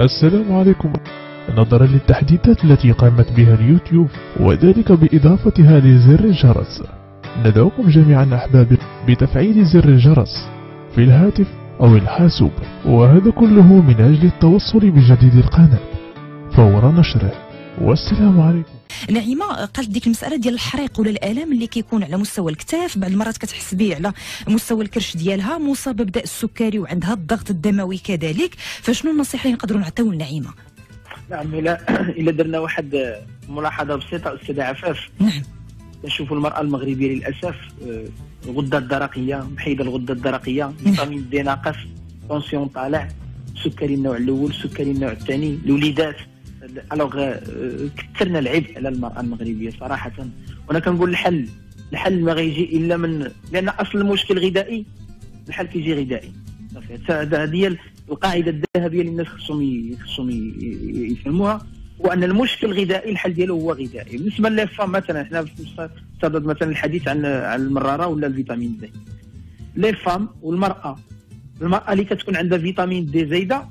السلام عليكم. نظرا للتحديثات التي قامت بها اليوتيوب وذلك بإضافتها لزر الجرس، ندعوكم جميعا أحبابي بتفعيل زر الجرس في الهاتف أو الحاسوب، وهذا كله من أجل التوصل بجديد القناة فور نشره. والسلام عليكم. نعيمه قالت ديك المساله ديال الحريق ولا الالام اللي كيكون على مستوى الكتاف، بعض المرات كتحس به على مستوى الكرش ديالها، مصابه بداء السكري وعندها الضغط الدموي كذلك، فشنو النصيحه اللي نقدروا نعطيو لنعيمه؟ نعم، الا درنا واحد ملاحظه بسيطه استاذه عفاف. نعم، نشوفوا المراه المغربيه للاسف الغده الدرقيه محيده، الغده الدرقيه، فيتامين دي ناقص، طونسيون طالع، سكري النوع الاول، سكري النوع الثاني، الوليدات. الوغ كثرنا العبء على المراه المغربيه صراحه. وانا كنقول الحل ما غيجي الا من، لان اصل المشكل غذائي، الحل كيجي غذائي. هذه هي القاعده الذهبيه اللي الناس خصهم يفهموها، هو ان المشكل الغذائي، الحل ديالو هو غذائي. بالنسبه للفام مثلا، حنا في صدد مثلا الحديث عن المراره ولا الفيتامين دي. لي فام والمراه اللي كتكون عندها فيتامين دي زايده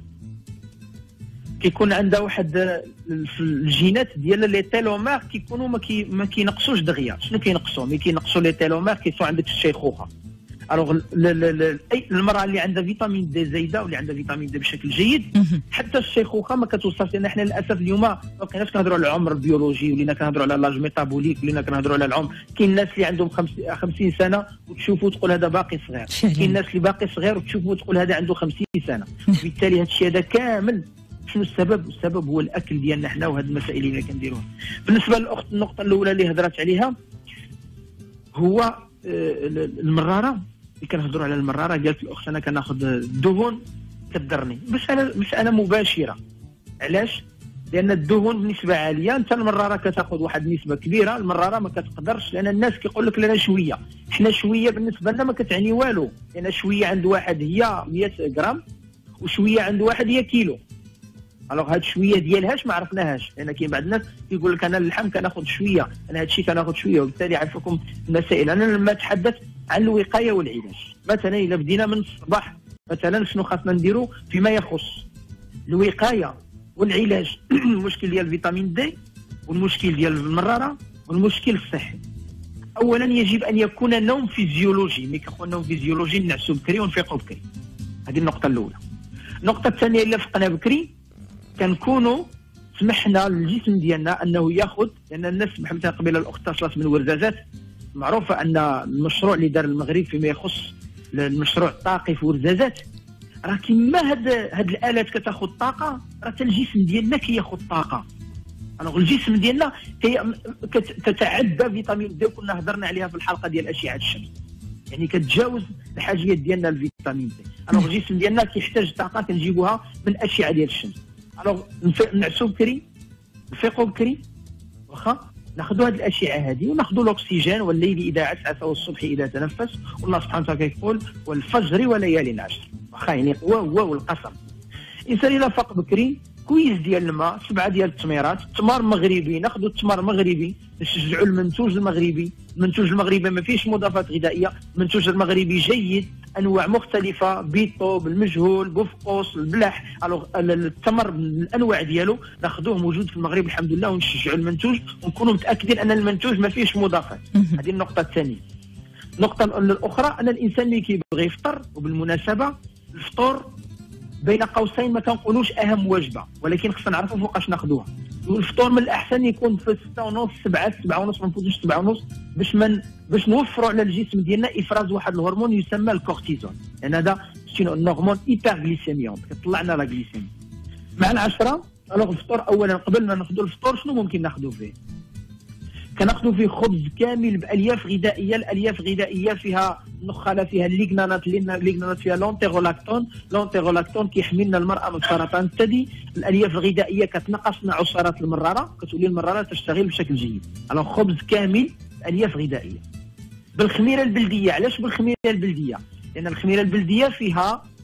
كيكون عندها واحد الجينات ديال لي تيلومير كيكونوا ما كينقصوش دغيا. شنو كينقصوا؟ ملي كينقصوا لي تيلومير كيكون عندك الشيخوخه. الوغ المراه اللي عندها فيتامين دي زايده واللي عندها فيتامين دي بشكل جيد، حتى الشيخوخه ما كتوصلش. لان حنا للاسف اليوم ما بقيناش كنهضروا على العمر البيولوجي، ولينا كنهضروا على لاج ميتابوليك، ولينا كنهضروا على العمر. كاين الناس اللي عندهم 50 سنه وتشوفوا تقول هذا باقي صغير، كاين الناس اللي باقي صغير وتشوفوا تقول هذا عنده 50 سنه. وبالتالي هذا الشيء هذا كامل شنو السبب؟ السبب هو الاكل ديالنا حنا وهذه المسائل اللي كنديروها. بالنسبه للاخت، النقطه الاولى اللي هضرات عليها هو المراره. اللي كنهضروا على المراره، قالت الاخت انا كناخذ الدهون كضرني. مساله مباشره. علاش؟ لان الدهون بنسبه عاليه، انت المراره كتاخذ واحد النسبه كبيره، المراره ما كتقدرش. لان الناس كيقول لك لنا شويه، حنا شويه بالنسبه لنا ما كتعني والو. لان شويه عند واحد هي 100 غرام وشويه عند واحد هي كيلو. الوغ هاد شويه ديالهاش ما عرفناهاش، لان كاين بعض الناس كيقول لك انا اللحم كناخذ شويه، انا هادشي كناخذ شويه. وبالتالي عرفكم المسائل. انا لما اتحدث عن الوقايه والعلاج، مثلا الا بدينا من الصباح مثلا شنو خاصنا نديرو فيما يخص الوقايه والعلاج المشكل ديال الفيتامين دي والمشكل ديال المراره والمشكل الصحي. اولا يجب ان يكون نوم فيزيولوجي. ملي كنقول نوم فيزيولوجي نعسو بكري ونفيقو بكري، هذه النقطه الاولى. النقطه الثانيه، الا فقنا بكري كنكونوا سمحنا للجسم ديالنا انه ياخذ. لان الناس مثلا قبيله الاخت اتصلت من ورزازات، معروفه ان المشروع اللي دار المغرب فيما يخص المشروع الطاقي في ورزازات، راه كيما هاد الالات كتاخذ طاقه، راه حتى الجسم ديالنا كياخذ طاقه. الجسم ديالنا تتعدى فيتامين دي، وكنا هضرنا عليها في الحلقه ديال اشعه الشمس، يعني كتجاوز الحاجيات ديالنا الفيتامين دي. الجسم ديالنا كيحتاج طاقه كنجيبوها من الاشعه ديال الشمس. نعسو بكري، نفيقو بكري، واخا ناخذوا هذه الاشعه هذه وناخذوا الاكسجين. والليل اذا عسعس والصبح اذا تنفس، والله سبحانه وتعالى كيقول والفجر وليال عشر، واخا يعني هو والقسم. الانسان اذا فاق بكري، كويس ديال الماء، 7 ديال التميرات، تمر مغربي، ناخذوا التمر مغربي، نشجعوا المنتوج المغربي. المنتوج المغربي ما فيش مضافات غذائيه، المنتوج المغربي جيد، انواع مختلفه، بيطو، بالمجهول، بوفقوس، البلح. التمر بالانواع ديالو ناخذوه موجود في المغرب الحمد لله، ونشجعوا المنتوج ونكونوا متاكدين ان المنتوج ما فيش مضافات. هذه النقطه الثانيه. النقطه الاخرى ان الانسان اللي كيبغي يفطر، وبالمناسبه الفطور بين قوسين ما كنقولوش اهم وجبه، ولكن خصنا نعرفوا فوقاش ناخذوها. الفطور من الاحسن يكون في 6:30 7 7:30، ما نفوتوش 7:30، باش نوفروا على الجسم ديالنا افراز واحد الهرمون يسمى الكورتيزون، لان هذا شنو هرمون هيبرغليسيميون كيطلعنا لا غليسيمي. مع العشره الفطور اولا قبل ما ناخذوا الفطور شنو ممكن ناخذوا فيه؟ كناخذوا فيه خبز كامل بالياف غذائيه. الالياف الغذائيه فيها النخاله، فيها الليغنانات فيها لونتيغولاكتون كيحمينا المراه من سرطان الثدي. الالياف الغذائيه كتنقص من عصارات المراره، كتولي المراره تشتغل بشكل جيد. خبز كامل الياف غذائيه بالخميره البلديه. علاش بالخميره البلديه؟ لان الخميره البلديه فيها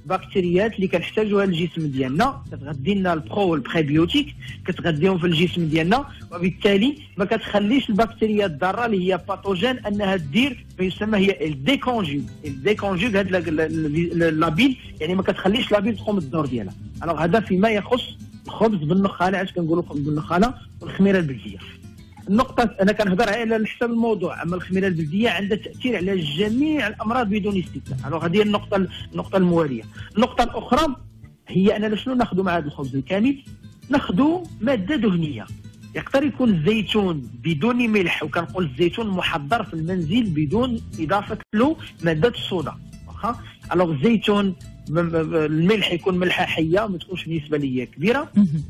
بكتيريات اللي كنحتاجوها للجسم ديالنا، كتغذي لنا البرو والبريبيوتيك، كتغذيهم في الجسم ديالنا، وبالتالي ما كتخليش البكتيريا الضاره اللي هي باثوجين انها دير ما يسمى هي الديكونجوغ هاد لابيل، يعني ما كتخليش لابيل تقوم الدور ديالها. الوغ هذا فيما يخص الخبز بالنخاله، علاش كنقولوا خبز بالنخاله والخميره البلديه. النقطة أنا كنهضر على حساب الموضوع، أما الخميرة البلدية عندها تأثير على جميع الأمراض بدون استثناء. الوغ هذه النقطة الموالية. النقطة الأخرى هي أننا شنو ناخذوا مع هذا الخبز الكامل؟ ناخذوا مادة دهنية. يقدر يكون الزيتون بدون ملح، وكنقول الزيتون محضر في المنزل بدون إضافة له مادة الصودا. واخا الوغ الزيتون الملح يكون ملحة حية، ما تكونش بالنسبة لي كبيرة.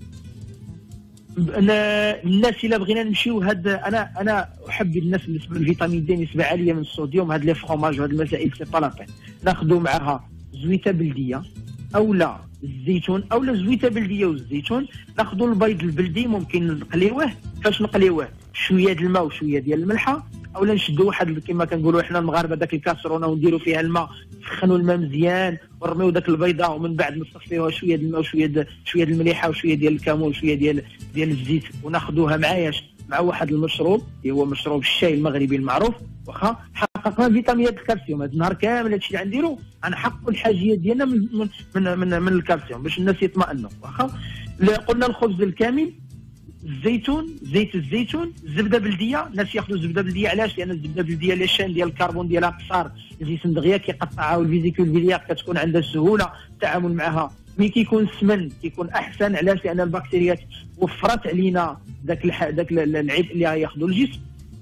الناس الا بغينا نمشيو انا احب الناس بالنسبه للفيتامين دي نسبه عاليه من الصوديوم، هاد لي فروماج وهاد المسائل سي با لابين. ناخذوا معها زويته بلديه اولا الزيتون اولا زويته بلديه والزيتون. ناخذوا البيض البلدي، ممكن نقليوه. فاش نقليوه؟ شويه د الماء وشويه ديال الملحه، اولا نشدوا واحد كما كنقولوا حنا المغاربه داك الكاسرونه ونديروا فيها الماء، نسخنوا الماء مزيان ونرميو داك البيضه، ومن بعد نصفيوها شويه د الماء وشويه د المليحه وشويه ديال الكمون وشويه ديال الزيت، وناخذوها مع واحد المشروب اللي هو مشروب الشاي المغربي المعروف. واخا حققنا فيتامينات الكالسيوم، هذا النهار كامل هادشي اللي غنديرو غنحققوا الحاجيات ديالنا من الكالسيوم باش الناس يطمئنوا. واخا قلنا الخبز الكامل، الزيتون، زيت الزيتون، الزبده بلديه. الناس ياخذوا زبده بلديه، علاش؟ لان الزبده بلديه لي شان ديال الكربون ديالها قصار، الجسم دغيا كيقطعها، والفيزيكول بليار كتكون عندها سهوله التعامل معها. ملي كيكون السمن كيكون احسن، علاش؟ لان البكتيريات وفرت علينا داك العبء اللي غياخذوا الجسم.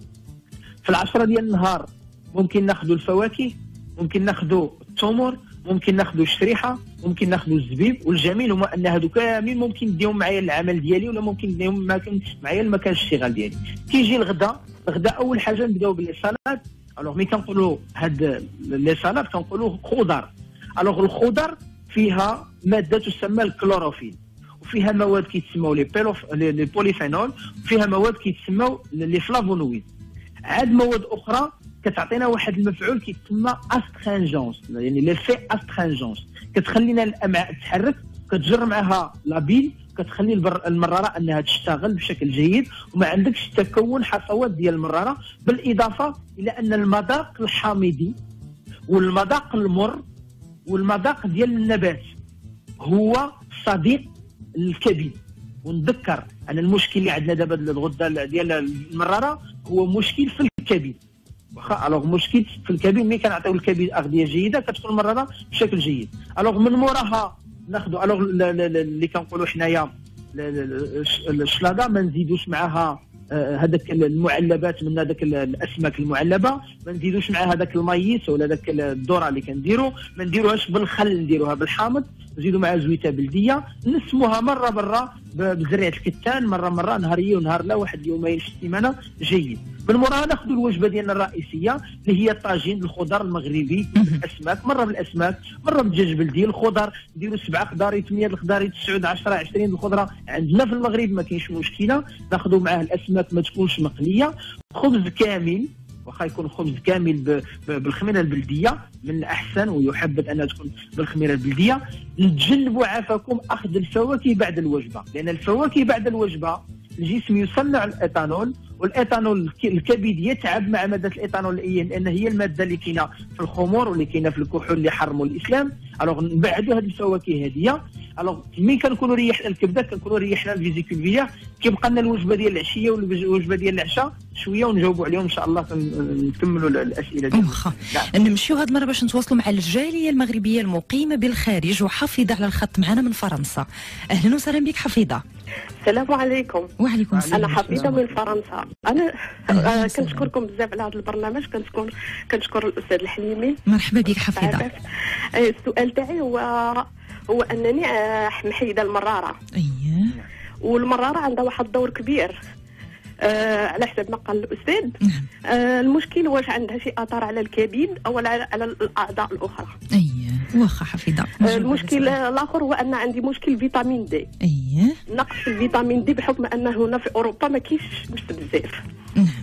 في العشرة ديال النهار ممكن ناخذوا الفواكه، ممكن ناخذوا التمر، ممكن ناخذوا الشريحه، ممكن ناخذوا الزبيب. والجميل هو ان هادو كاملين ممكن نديهم معايا للعمل ديالي، ولا ممكن نديهم معايا لمكان الاشتغال ديالي. كيجي الغداء اول حاجه نبداو باللي سالاد. الوغ ملي كنقولوا هاد لي سالاد كنقولوا خضر. الوغ الخضر فيها ماده تسمى الكلوروفيل، وفيها مواد كيتسموا لي بوليفينول، وفيها مواد كيتسموا لي فلافونويد. عاد مواد اخرى كتعطينا واحد المفعول كيتسمى استرينجونس، يعني ليفي استرينجونس، كتخلينا الامعاء تتحرك، كتجر معها لابيل، كتخلي المراره انها تشتغل بشكل جيد، وما عندكش تكون حصوات ديال المراره. بالاضافه الى ان المذاق الحامضي والمذاق المر والمذاق ديال النبات هو صديق الكبد. ونذكر ان المشكل اللي عندنا دابا الغده ديال المراره هو مشكل في الكبد. واخا الوغ مشكل في الكبد، ملي كنعطيو الكبد اغذيه جيده كتكون المراره بشكل جيد. الوغ من موراها ناخذوا الوغ اللي كنقولوا حنايا الشلاضه، ما نزيدوش معها هذاك المعلبات من هذاك الاسماك المعلبه، ما نزيدوش معها هذاك المايس ولا هذاك الذره اللي كنديروا، ما نديروهاش بالخل، نديروها بالحامض، نزيدوا معها زويته بلديه، نسموها مره برا بزريعه الكتان، مره نهاريه ونهار لا، واحد يومين في السيمانه جيد. من موراها ناخذوا الوجبه ديالنا الرئيسيه اللي هي الطاجين، الخضر المغربي بالاسماك، مره بالاسماك، مره بالدجاج بلدي. الخضر نديروا 7 خضار، 8 الخضار، 9 10 20 الخضره عندنا في المغرب، ما كاينش مشكله. ناخذوا معاه الاسماك ما تكونش مقليه. خبز كامل، واخا يكون خبز كامل بالخميره البلديه من الاحسن، ويحبذ انها تكون بالخميره البلديه. نتجنبوا عافاكم اخذ الفواكه بعد الوجبه، لان الفواكه بعد الوجبه الجسم يصنع الايثانول، والايثانول الكبد يتعب مع ماده الايثانول، لان هي الماده اللي كاينه في الخمور واللي كاينه في الكحول اللي حرموا الاسلام. الوغ نبعدوا هذه الفواكه هذه. الوغ ملي كنكونوا ريحنا الكبده كنكونوا ريحنا الفيزيكول بيا، كيبقى لنا الوجبه ديال العشيه والوجبه ديال العشاء شويه، ونجاوبوا عليهم ان شاء الله. نكملوا الاسئله ديالنا. واخا نمشيو هاد المره باش نتواصلوا مع الجاليه المغربيه المقيمه بالخارج، وحفيظه على الخط معنا من فرنسا. اهلا وسهلا بك حفيظه. السلام عليكم. وعليكم السلام. انا حفيظه من فرنسا. انا كنشكركم بزاف على هذا البرنامج، كنشكر الاستاذ الحليمي. مرحبا بك حفيظه. السؤال تاعي هو انني محيده المراره. اييه. والمراره عندها واحد الدور كبير على حسب ما قال الاستاذ. المشكل واش عندها شي اثار على الكبد او على الاعضاء الاخرى. اييه واخا حفيظه. المشكل الاخر هو ان عندي مشكل فيتامين دي. اييه. نقص في الفيتامين دي بحكم ان هنا في اوروبا ما كاينش بزاف.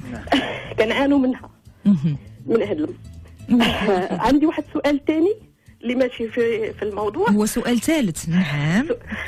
كنعانوا منها من هذا. عندي واحد سؤال ثاني، اللي ماشي في الموضوع. هو سؤال ثالث. نعم.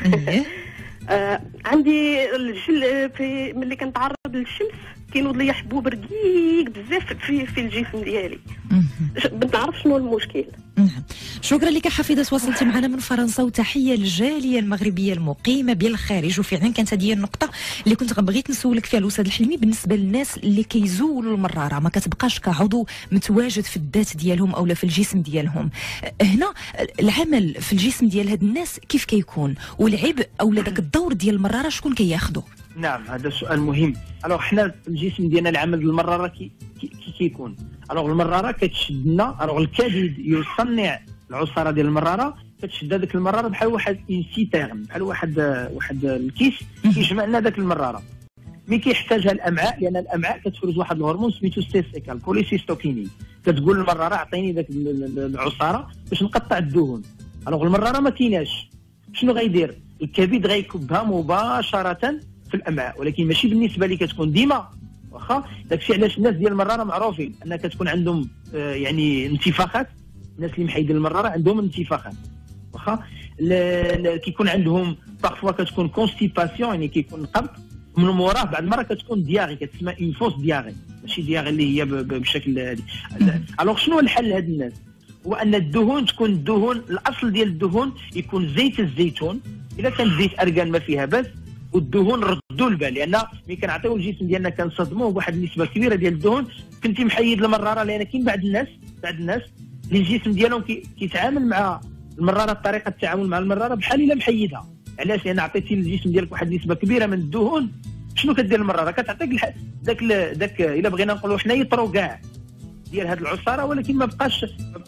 عندي الجل في ملي كنتعرض للشمس كينوض لي حبوب رقيق بزاف في الجسم ديالي. بغيت نعرف شنو المشكل. شكرا لك حفيظه، تواصلتي معنا من فرنسا، وتحيه للجاليه المغربيه المقيمه بالخارج. وفعلا كانت هذه النقطه اللي كنت بغيت نسولك فيها الاستاذ الحلمي، بالنسبه للناس اللي كيزولوا المراره ما كتبقاش كعضو متواجد في الذات ديالهم او في الجسم ديالهم. هنا العمل في الجسم ديال هاد الناس كيف كيكون، والعبء او داك الدور ديال المراره شكون كياخذه؟ نعم، هذا سؤال مهم. حنا الجسم ديالنا العمل ديال المراره كيكون المراره كتشد لنا. الكبد يصنع العصاره ديال المراره، كتشد هذيك المراره بحال واحد انسيتيرن، بحال واحد الكيس كيجمع لنا ذاك المراره. ملي كيحتاجها الامعاء، لان الامعاء كتفرز واحد الهرمون سميتو ستيسيكال بوليسيستوكينين، كتقول للمراره اعطيني ذاك العصاره باش نقطع الدهون. المراره ما كايناش، شنو غيدير؟ الكبد غيكبها مباشره في الامعاء، ولكن ماشي بالنسبه اللي كتكون ديما. واخا داكشي علاش الناس ديال المراره معروفين انها كتكون عندهم يعني انتفاخات. الناس اللي محيدين المراره عندهم انتفاخات. واخا كيكون عندهم بارفوا كتكون كونستيباسيون، يعني كيكون قبض من موراه. بعض المرات كتكون دياغي، كتسمى اون فوس دياغي، ماشي دياغي اللي هي بشكل هذه. شنو الحل لهاد الناس؟ هو ان الدهون تكون الاصل ديال الدهون يكون زيت الزيتون. اذا كان زيت ارغان ما فيها باس، والدهون ردوا البال، لان ملي كنعطيو الجسم ديالنا كنصدموه بواحد النسبه كبيره ديال الدهون. كنتي محيد المراره، لان كاين بعض الناس اللي الجسم ديالهم كيتعامل مع المراره بطريقه التعامل مع المراره بحال الا محيدها. علاش؟ لان عطيتي للجسم ديالك واحد النسبه كبيره من الدهون. شنو كدير المراره؟ كتعطيك داك الا بغينا نقولوا حنا يطرو كاع ديال هذه العصاره، ولكن ما بقاش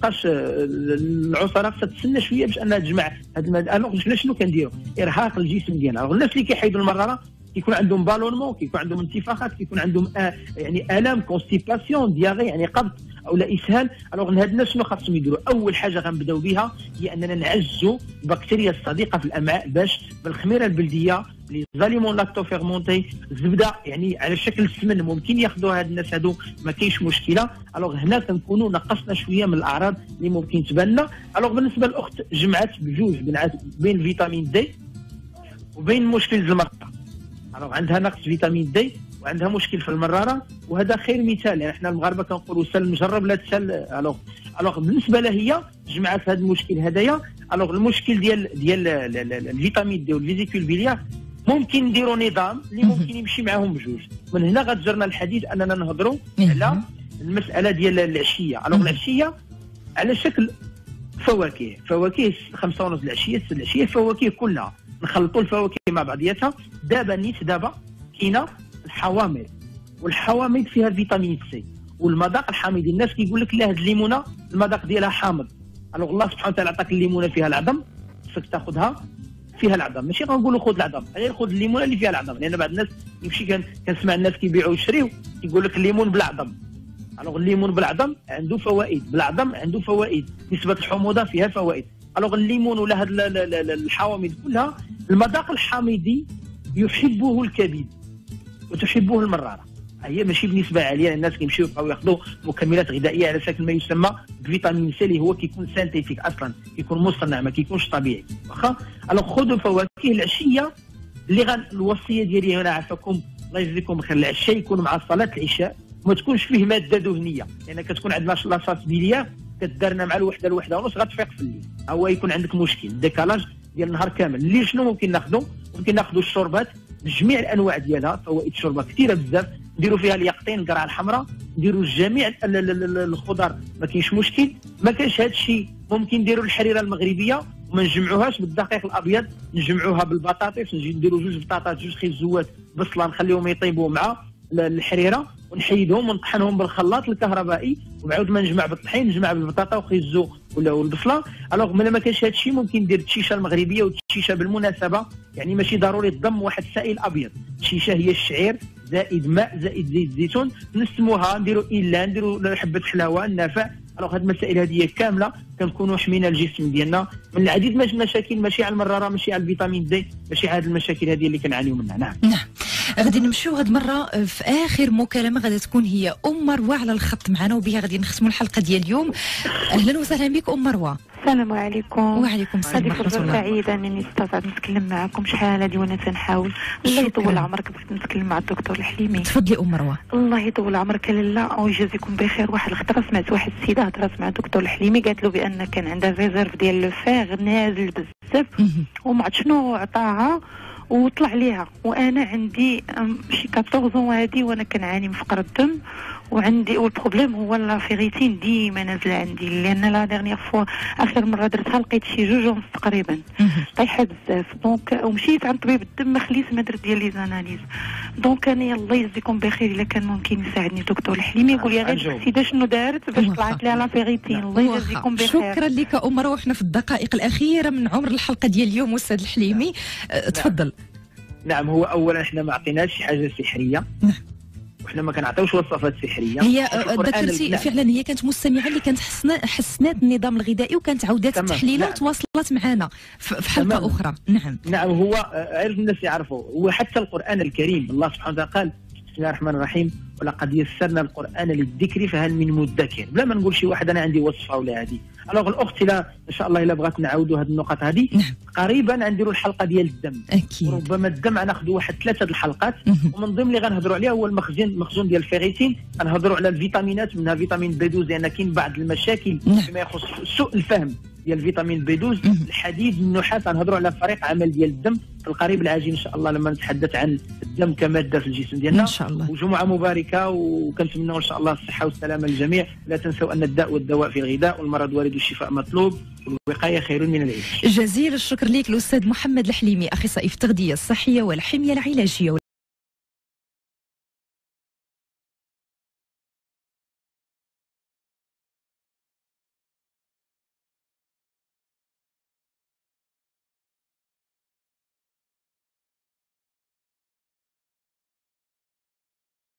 العصاره خصها تسنى شويه باش انها تجمع هذه الماده. شنو كنديروا؟ ارهاق الجسم ديالنا. الناس اللي كيحيدوا المراره كيكون عندهم بالونمون، كيكون عندهم انتفاخات، كيكون عندهم يعني الام، كونستيباسيون، دياغي يعني قبض او لا اسهال. هاد الناس شنو خاصهم يديروا؟ اول حاجه غنبداو بها هي اننا نعزوا البكتيريا الصديقه في الامعاء، باش بالخميره البلديه لي زاليمون لاكتو فيرمونتي، الزبده يعني على شكل السمن ممكن ياخذوها هاد الناس هادو، ما كاينش مشكله. هنا كنكونوا نقصنا شويه من الاعراض اللي ممكن تبان لنا. بالنسبه للاخت جمعت بجوج بين فيتامين دي وبين مشكل المراره. عندها نقص فيتامين دي وعندها مشكل في المراره، وهذا خير مثال. يعني احنا المغاربه كنقولوا سل مجرب لا تسل. بالنسبه لها هي جمعت هذا المشكل هدايا. المشكل ديال الفيتامين دي والفيزيكول بيليار ممكن نديروا نظام اللي ممكن يمشي معهم بجوج. من هنا غتجرنا الحديث اننا نهضروا على المساله ديال العشيه. العشيه على شكل فواكه 5:30 العشيه 6 العشيه، فواكه كلها نخلطوا الفواكه مع بعضياتها. دابا كاينه الحوامض، والحوامض فيها فيتامين سي والمذاق الحامضي. الناس كيقول لك لا هاد الليمونه المذاق ديالها حامض. الله سبحانه وتعالى عطاك الليمونه فيها العظم، خصك تاخذها فيها العظم. ماشي غنقولوا خذ العظم، غير خذ الليمونه اللي فيها العظم، لان بعض الناس يمشي كنسمع الناس كيبيعوا ويشريو يقول لك الليمون بالعظم. الليمون بالعظم عنده فوائد، بالعظم عنده فوائد، نسبه الحموضه فيها فوائد. الليمون ولا هاد الحوامض كلها المذاق الحامضي يحبه الكبد وتحبه المراره. هي ماشي بنسبه عاليه، الناس كيمشيو يبقاو ياخذوا مكملات غذائيه على شكل ما يسمى فيتامين سي، اللي هو كيكون سانتيفيك اصلا، كيكون مصنع ما كيكونش طبيعي. واخا خذوا فواكه العشيه. الوصيه ديالي هنا عافاكم الله يجزيكم بخير، العشاء يكون مع صلاه العشاء وما تكونش فيه ماده دهنيه، لان كتكون عندنا لاصات بيليار كدارنا مع الوحده ونص غتفيق في الليل، هو يكون عندك مشكل ديكالاج ديال النهار كامل. الليل شنو ممكن ناخذوا؟ ممكن ناخذوا الشوربات بجميع الانواع ديالها، فوائد الشوربه كثيره بزاف. نديروا فيها اليقطين، القرعه الحمراء، نديروا جميع الخضر، ما كاينش مشكل. ما كاينش هذا الشيء ممكن نديروا الحريره المغربيه وما نجمعوهاش بالدقيق الابيض، نجمعوها بالبطاطس، نديروا جوج بطاطات، جوج خيزوات، بصله، نخليهم يطيبوا مع الحريره ونحيدهم ونطحنهم بالخلاط الكهربائي، وبعد ما نجمع بالطحين نجمع بالبطاطا وخيزو والبصله. ملي ما كاينش هذا الشيء ممكن ندير الشيشه المغربيه، والشيشه بالمناسبه يعني ماشي ضروري تضم واحد السائل ابيض. الشيشه هي الشعير زائد ماء زائد زيت الزيتون، نسموها نديروا نديروا حبه حلاوه النافع. هاد المسائل هذه كامله كنكونوا حمينا الجسم ديالنا من العديد من المشاكل، ماشي على المراره، ماشي على الفيتامين دي، ماشي على هذه المشاكل هذه اللي كنعانيو منها. نعم غادي نمشيو هاد المره في اخر مكالمه غادي تكون هي ام مروه على الخط معنا، وبها غادي نختموا الحلقه ديال اليوم. اهلا وسهلا بك ام مروه. السلام عليكم. وعليكم السلام هذه ورحمه فرصة الله. سعيدة انني استطعت نتكلم معكم. شحال هذه وانا تنحاول. الله يطول عمرك بغيت نتكلم مع الدكتور الحليمي. تفضلي ام مروه. الله يطول عمرك لاله ويجازيكم بخير. واحد الخطره سمعت واحد السيده هضرات مع الدكتور الحليمي قالت له بان كان عندها ريزيرف ديال لو فيغ نازل بزاف وما عرفت شنو عطاها وطلع ليها. وانا عندي شي 14 هادي وانا كنعاني من فقر الدم وعندي والبروبليم هو لافيغيتين ديما نازله عندي لان لا ديرنيير فوا اخر مره درتها لقيت شي 2 تقريبا طايحه بزاف. دونك ومشيت عند طبيب الدم ما خليت ما درت ديال لي زاناليز. دونك انا الله يجزيكم بخير الا كان ممكن يساعدني دكتور الحليمي يقول لي غير السيده شنو دارت باش طلعت لها لافيغيتين. الله يجزيكم بخير. شكرا لك ام مروه. احنا في الدقائق الاخيره من عمر الحلقه ديال اليوم استاذ الحليمي. تفضل. نعم هو اولا احنا ما عطيناش شي حاجه سحريه. وحنا ما كنعطيوش وصفات سحريه. هي ذكرتي فعلا هي كانت مستمعه اللي كانت حسنات النظام الغذائي وكانت عودات التحليله وتواصلت معنا في حلقه اخرى. نعم هو عرف الناس يعرفوا. هو حتى القران الكريم الله سبحانه وتعالى قال بسم الله الرحمن الرحيم ولقد يسرنا القران للذكر فهل من مدكر. بلا ما نقول شي واحد انا عندي وصفه ولا هذه. الوغ الاخت الا ان شاء الله الا بغات نعاودوا هذه النقط هذه قريبا غنديروا الحلقه ديال الدم. اكيد. وربما الدم غناخذوا واحد 3 الحلقات ومن ضمن اللي غنهضروا عليها هو المخزون ديال الفيغيتين. غنهضروا على الفيتامينات منها فيتامين بي 12 لان كاين بعض المشاكل فيما يخص سوء الفهم ديال فيتامين بي 12 الحديد النحاس. غنهضروا على فريق عمل ديال الدم في القريب العاجل ان شاء الله لما نتحدث عن الدم كماده في الجسم ديالنا ان شاء الله. وجمعه مباركه وكنتمنوا ان شاء الله الصحه والسلامه للجميع. لا تنسوا ان الداء والدواء في الغذاء والمرض وارد والشفاء مطلوب والوقايه خير من العلاج. جزيل الشكر لك الاستاذ محمد الحليمي اخصائي في التغذيه الصحيه والحميه العلاجيه.